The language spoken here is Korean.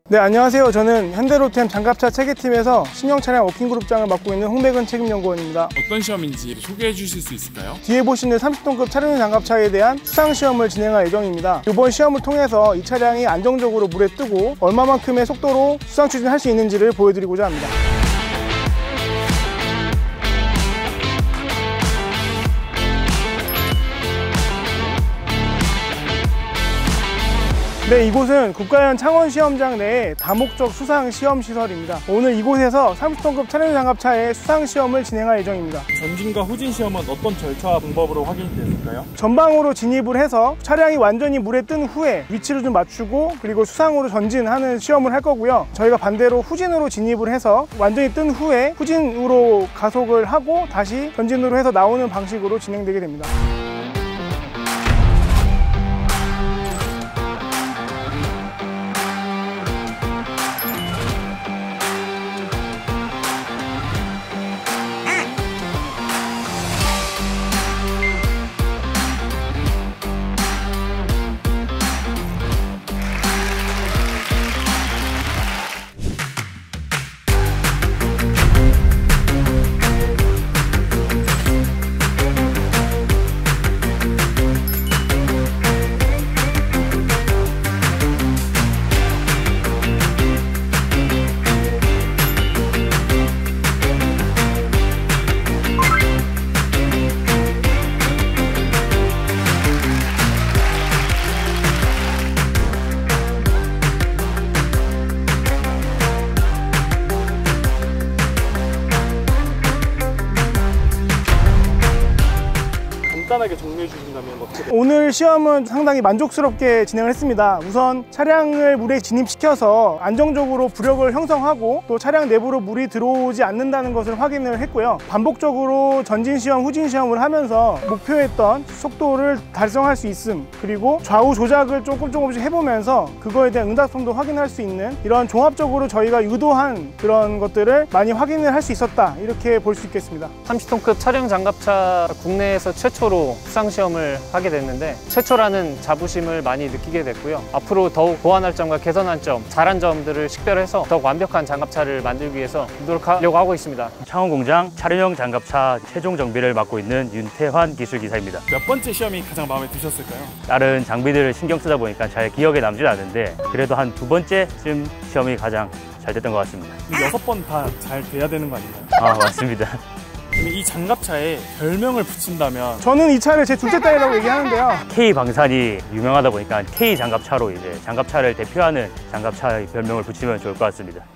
네, 안녕하세요. 저는 현대로템 장갑차 체계팀에서 신형 차량 워킹그룹장을 맡고 있는 홍백은 책임연구원입니다. 어떤 시험인지 소개해 주실 수 있을까요? 뒤에 보시는 30톤급 차량용 장갑차에 대한 수상시험을 진행할 예정입니다. 이번 시험을 통해서 이 차량이 안정적으로 물에 뜨고 얼마만큼의 속도로 수상 추진할 수 있는지를 보여드리고자 합니다. 네, 이곳은 국가연 창원시험장 내의 다목적 수상시험시설입니다. 오늘 이곳에서 30톤급 차량용 장갑차의 수상시험을 진행할 예정입니다. 전진과 후진 시험은 어떤 절차와 방법으로 확인이 됐을까요? 전방으로 진입을 해서 차량이 완전히 물에 뜬 후에 위치를 좀 맞추고 그리고 수상으로 전진하는 시험을 할 거고요. 저희가 반대로 후진으로 진입을 해서 완전히 뜬 후에 후진으로 가속을 하고 다시 전진으로 해서 나오는 방식으로 진행되게 됩니다. 간단하게 정리해 주신다면 어떻게? 오늘 시험은 상당히 만족스럽게 진행을 했습니다. 우선 차량을 물에 진입시켜서 안정적으로 부력을 형성하고 또 차량 내부로 물이 들어오지 않는다는 것을 확인을 했고요. 반복적으로 전진시험, 후진시험을 하면서 목표했던 속도를 달성할 수 있음, 그리고 좌우 조작을 조금씩 해보면서 그거에 대한 응답성도 확인할 수 있는 이런 종합적으로 저희가 유도한 그런 것들을 많이 확인을 할 수 있었다, 이렇게 볼 수 있겠습니다. 30톤급 차량 장갑차 국내에서 최초로 수상시험을 하게 됐는데 최초라는 자부심을 많이 느끼게 됐고요. 앞으로 더욱 보완할 점과 개선할 점, 잘한 점들을 식별해서 더욱 완벽한 장갑차를 만들기 위해서 노력하려고 하고 있습니다. 창원공장 차량용 장갑차 최종 정비를 맡고 있는 윤태환 기술기사입니다. 몇 번째 시험이 가장 마음에 드셨을까요? 다른 장비들을 신경 쓰다 보니까 잘 기억에 남진 않은데 그래도 한 2번째쯤 시험이 가장 잘 됐던 것 같습니다. 6번 다 잘 돼야 되는 거 아닌가요? 아, 맞습니다. 이 장갑차에 별명을 붙인다면 저는 이 차를 제 둘째 딸이라고 얘기하는데요. K 방산이 유명하다 보니까 K 장갑차로 이제 장갑차를 대표하는 장갑차의 별명을 붙이면 좋을 것 같습니다.